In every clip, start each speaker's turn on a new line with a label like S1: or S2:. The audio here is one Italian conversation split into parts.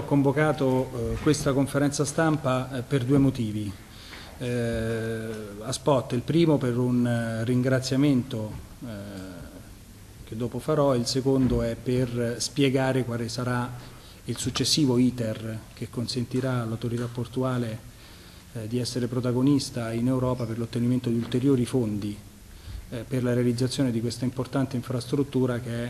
S1: convocato questa conferenza stampa per due motivi. A spot, il primo per un ringraziamento che dopo farò, il secondo è per spiegare quale sarà il successivo iter che consentirà all'autorità portuale di essere protagonista in Europa per l'ottenimento di ulteriori fondi per la realizzazione di questa importante infrastruttura che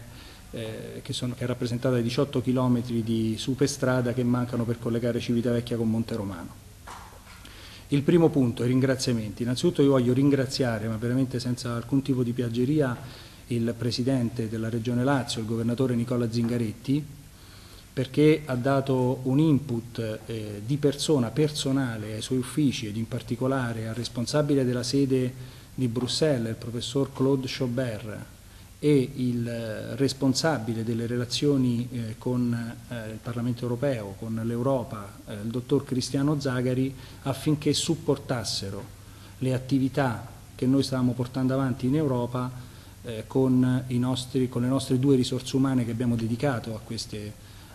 S1: è rappresentata da 18 km di superstrada che mancano per collegare Civitavecchia con Monteromano. Il primo punto, i ringraziamenti. Innanzitutto io voglio ringraziare, ma veramente senza alcun tipo di piaggeria, il Presidente della Regione Lazio, il Governatore Nicola Zingaretti, perché ha dato un input di persona personale ai suoi uffici ed in particolare al responsabile della sede di Bruxelles, il Professor Claude Chaubert, e il responsabile delle relazioni con il Parlamento europeo, con l'Europa, il dottor Cristiano Zagari, affinché supportassero le attività che noi stavamo portando avanti in Europa con le nostre due risorse umane che abbiamo dedicato a queste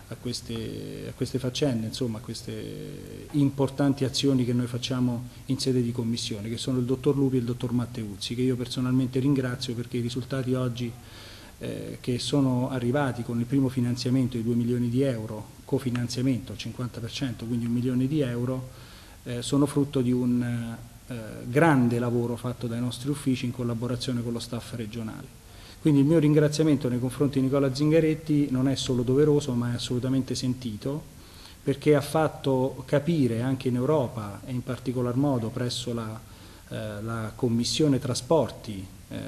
S1: faccende, insomma, a queste importanti azioni che noi facciamo in sede di commissione, che sono il dottor Lupi e il dottor Matteuzzi, che io personalmente ringrazio perché i risultati oggi che sono arrivati con il primo finanziamento di 2 milioni di euro, cofinanziamento al 50%, quindi 1 milione di euro, sono frutto di un grande lavoro fatto dai nostri uffici in collaborazione con lo staff regionale. Quindi il mio ringraziamento nei confronti di Nicola Zingaretti non è solo doveroso, ma è assolutamente sentito, perché ha fatto capire anche in Europa e in particolar modo presso la Commissione Trasporti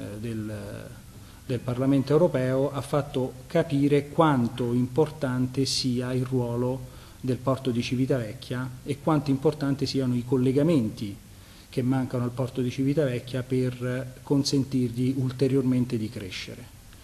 S1: del Parlamento europeo, ha fatto capire quanto importante sia il ruolo del porto di Civitavecchia e quanto importanti siano i collegamenti che mancano al porto di Civitavecchia per consentirgli ulteriormente di crescere.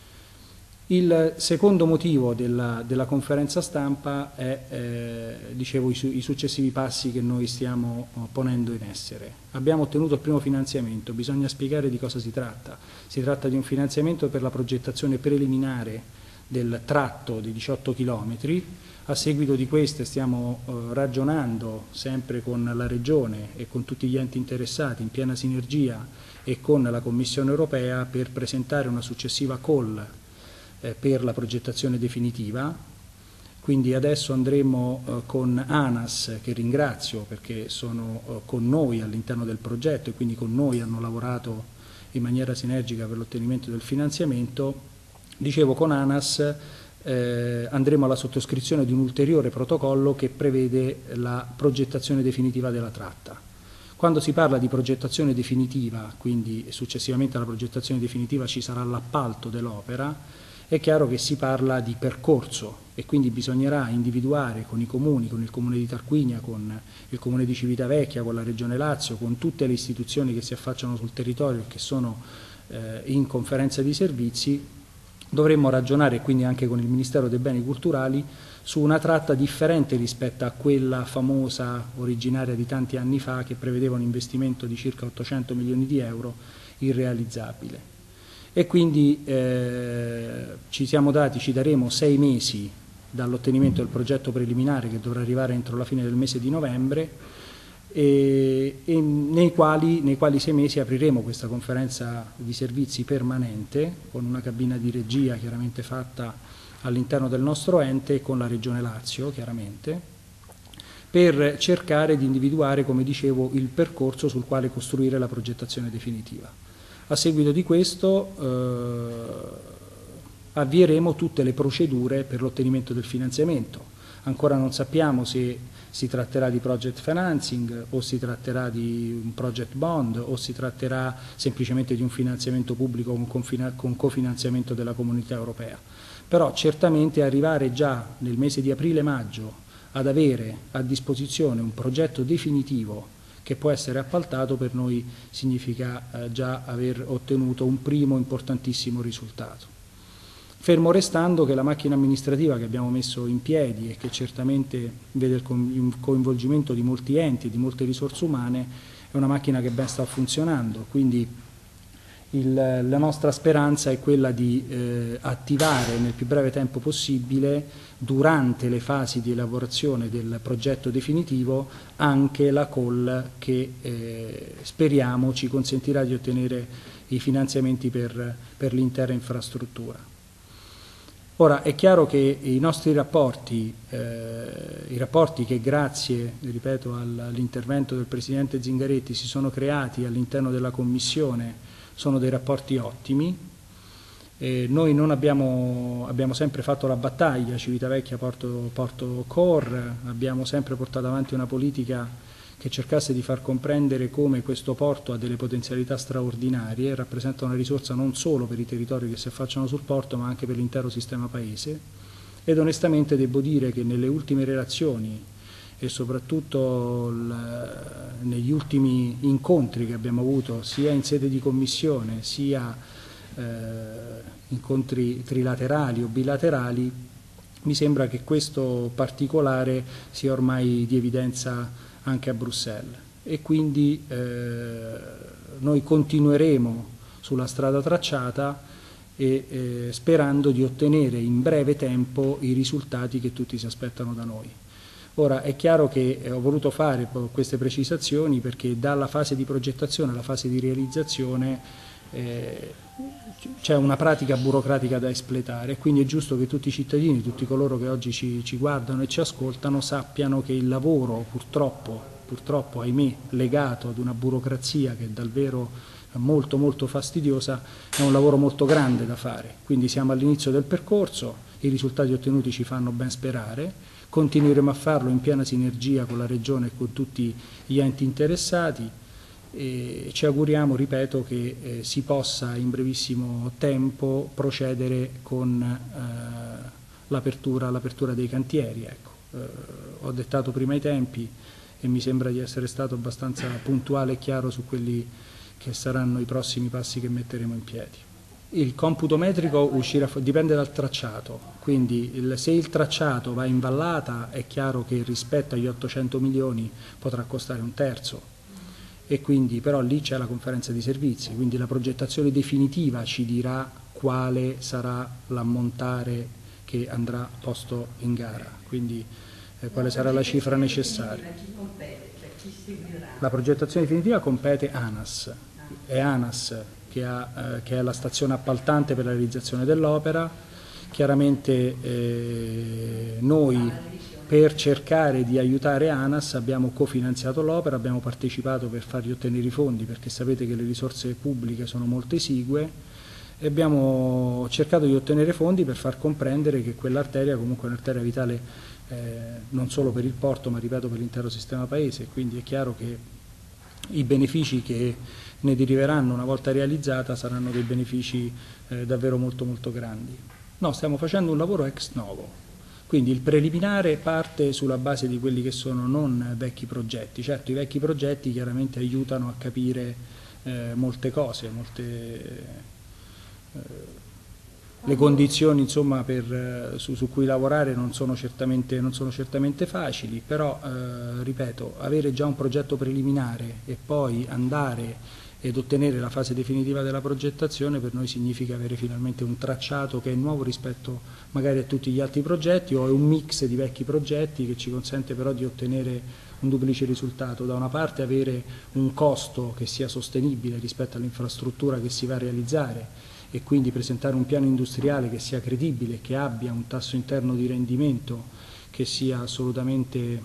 S1: Il secondo motivo della conferenza stampa è, dicevo, i successivi passi che noi stiamo ponendo in essere. Abbiamo ottenuto il primo finanziamento, bisogna spiegare di cosa si tratta. Si tratta di un finanziamento per la progettazione preliminare del tratto di 18 km. A seguito di queste stiamo ragionando sempre con la Regione e con tutti gli enti interessati in piena sinergia e con la Commissione europea per presentare una successiva call per la progettazione definitiva. Quindi adesso andremo con ANAS, che ringrazio perché sono con noi all'interno del progetto e quindi con noi hanno lavorato in maniera sinergica per l'ottenimento del finanziamento. Dicevo, con ANAS andremo alla sottoscrizione di un ulteriore protocollo che prevede la progettazione definitiva della tratta. Quando si parla di progettazione definitiva, quindi successivamente alla progettazione definitiva ci sarà l'appalto dell'opera, è chiaro che si parla di percorso e quindi bisognerà individuare con i comuni, con il comune di Tarquinia, con il comune di Civitavecchia, con la Regione Lazio, con tutte le istituzioni che si affacciano sul territorio e che sono in conferenza di servizi. Dovremmo ragionare, quindi anche con il Ministero dei Beni Culturali, su una tratta differente rispetto a quella famosa originaria di tanti anni fa che prevedeva un investimento di circa 800 milioni di euro irrealizzabile. E quindi ci daremo 6 mesi dall'ottenimento del progetto preliminare che dovrà arrivare entro la fine del mese di novembre e nei quali 6 mesi apriremo questa conferenza di servizi permanente con una cabina di regia chiaramente fatta all'interno del nostro ente e con la Regione Lazio chiaramente, per cercare di individuare, come dicevo, il percorso sul quale costruire la progettazione definitiva. A seguito di questo avvieremo tutte le procedure per l'ottenimento del finanziamento. Ancora non sappiamo se si tratterà di project financing o si tratterà di un project bond o si tratterà semplicemente di un finanziamento pubblico con cofinanziamento della Comunità Europea. Però certamente arrivare già nel mese di aprile-maggio ad avere a disposizione un progetto definitivo che può essere appaltato per noi significa già aver ottenuto un primo importantissimo risultato. Fermo restando che la macchina amministrativa che abbiamo messo in piedi e che certamente vede il coinvolgimento di molti enti e di molte risorse umane è una macchina che ben sta funzionando, quindi La nostra speranza è quella di attivare nel più breve tempo possibile, durante le fasi di elaborazione del progetto definitivo, anche la call che speriamo ci consentirà di ottenere i finanziamenti per l'intera infrastruttura. Ora è chiaro che i nostri rapporti che grazie, ripeto, all'intervento del Presidente Zingaretti si sono creati all'interno della Commissione, sono dei rapporti ottimi. Noi non abbiamo sempre fatto la battaglia, Civitavecchia Porto Core, abbiamo sempre portato avanti una politica che cercasse di far comprendere come questo porto ha delle potenzialità straordinarie, rappresenta una risorsa non solo per i territori che si affacciano sul porto, ma anche per l'intero sistema paese. Ed onestamente devo dire che nelle ultime relazioni e soprattutto negli ultimi incontri che abbiamo avuto sia in sede di commissione sia incontri trilaterali o bilaterali, mi sembra che questo particolare sia ormai di evidenza anche a Bruxelles e quindi noi continueremo sulla strada tracciata e sperando di ottenere in breve tempo i risultati che tutti si aspettano da noi. Ora è chiaro che ho voluto fare queste precisazioni perché dalla fase di progettazione alla fase di realizzazione c'è una pratica burocratica da espletare, quindi è giusto che tutti i cittadini, tutti coloro che oggi ci guardano e ci ascoltano sappiano che il lavoro purtroppo ahimè legato ad una burocrazia che è davvero molto molto fastidiosa è un lavoro molto grande da fare, quindi siamo all'inizio del percorso, i risultati ottenuti ci fanno ben sperare. Continueremo a farlo in piena sinergia con la Regione e con tutti gli enti interessati e ci auguriamo, ripeto, che si possa in brevissimo tempo procedere con l'apertura dei cantieri. Ecco. Ho dettato prima i tempi e mi sembra di essere stato abbastanza puntuale e chiaro su quelli che saranno i prossimi passi che metteremo in piedi. Il computo metrico dipende dal tracciato, quindi se il tracciato va in vallata è chiaro che rispetto agli 800 milioni potrà costare un terzo e quindi però lì c'è la conferenza di servizi, quindi la progettazione definitiva ci dirà quale sarà l'ammontare che andrà posto in gara, quindi quale sarà la cifra necessaria. La progettazione definitiva compete ANAS, è ANAS che è la stazione appaltante per la realizzazione dell'opera. Chiaramente noi per cercare di aiutare ANAS abbiamo cofinanziato l'opera, abbiamo partecipato per fargli ottenere i fondi perché sapete che le risorse pubbliche sono molto esigue e abbiamo cercato di ottenere fondi per far comprendere che quell'arteria comunque è un'arteria vitale non solo per il porto ma ripeto per l'intero sistema paese, quindi è chiaro che i benefici che ne deriveranno una volta realizzata saranno dei benefici davvero molto molto grandi. No, stiamo facendo un lavoro ex novo, quindi il preliminare parte sulla base di quelli che sono non vecchi progetti, certo i vecchi progetti chiaramente aiutano a capire molte cose, le condizioni insomma, su cui lavorare non sono certamente facili, però ripeto, avere già un progetto preliminare e poi andare ed ottenere la fase definitiva della progettazione per noi significa avere finalmente un tracciato che è nuovo rispetto magari a tutti gli altri progetti o è un mix di vecchi progetti che ci consente però di ottenere un duplice risultato, da una parte avere un costo che sia sostenibile rispetto all'infrastruttura che si va a realizzare e quindi presentare un piano industriale che sia credibile, che abbia un tasso interno di rendimento che sia assolutamente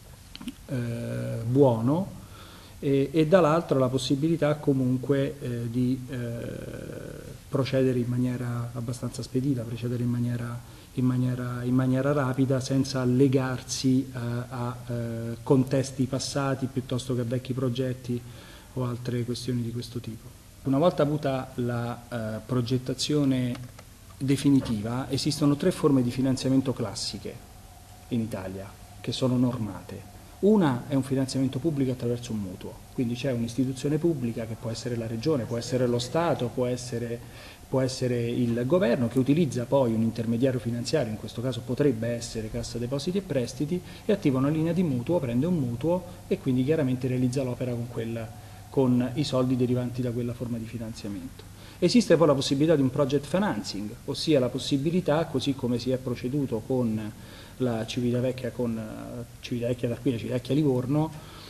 S1: buono e dall'altro la possibilità comunque di procedere in maniera abbastanza spedita, procedere in maniera rapida senza legarsi a contesti passati piuttosto che a vecchi progetti o altre questioni di questo tipo. Una volta avuta la progettazione definitiva esistono 3 forme di finanziamento classiche in Italia che sono normate. Una è un finanziamento pubblico attraverso un mutuo, quindi c'è un'istituzione pubblica che può essere la Regione, può essere lo Stato, può essere il Governo che utilizza poi un intermediario finanziario, in questo caso potrebbe essere Cassa Depositi e Prestiti, e attiva una linea di mutuo, prende un mutuo e quindi chiaramente realizza l'opera con i soldi derivanti da quella forma di finanziamento. Esiste poi la possibilità di un project financing, ossia la possibilità, così come si è proceduto con la Civitavecchia, Tarquinia, Civitavecchia Livorno,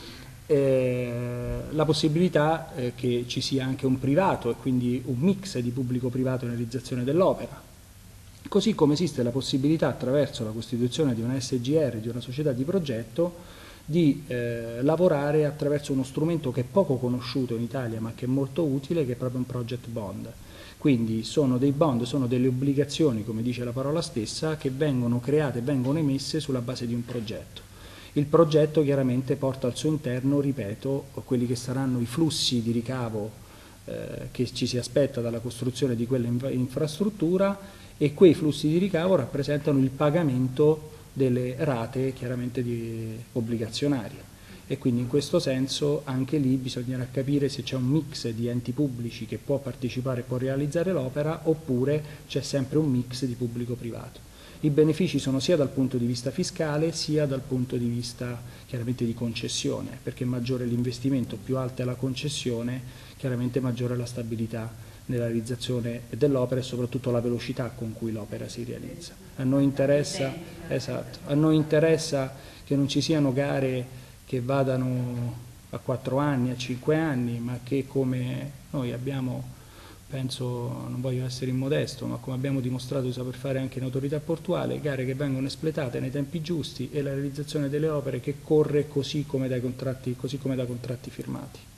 S1: la possibilità che ci sia anche un privato e quindi un mix di pubblico-privato nella realizzazione dell'opera. Così come esiste la possibilità, attraverso la costituzione di una SGR, di una società di progetto, di lavorare attraverso uno strumento che è poco conosciuto in Italia ma che è molto utile, che è proprio un project bond. Quindi sono dei bond, sono delle obbligazioni, come dice la parola stessa, che vengono create, vengono emesse sulla base di un progetto. Il progetto chiaramente porta al suo interno, ripeto, quelli che saranno i flussi di ricavo che ci si aspetta dalla costruzione di quella infrastruttura, e quei flussi di ricavo rappresentano il pagamento delle rate chiaramente obbligazionarie, e quindi in questo senso anche lì bisognerà capire se c'è un mix di enti pubblici che può partecipare e può realizzare l'opera, oppure c'è sempre un mix di pubblico-privato. I benefici sono sia dal punto di vista fiscale sia dal punto di vista chiaramente di concessione, perché maggiore l'investimento, più alta è la concessione, chiaramente maggiore la stabilità nella realizzazione dell'opera e soprattutto la velocità con cui l'opera si realizza. A noi interessa, esatto, a noi interessa che non ci siano gare che vadano a 4 anni, a 5 anni, ma che, come noi abbiamo, penso, non voglio essere immodesto, ma come abbiamo dimostrato di saper fare anche in autorità portuale, gare che vengono espletate nei tempi giusti e la realizzazione delle opere che corre così come da contratti firmati.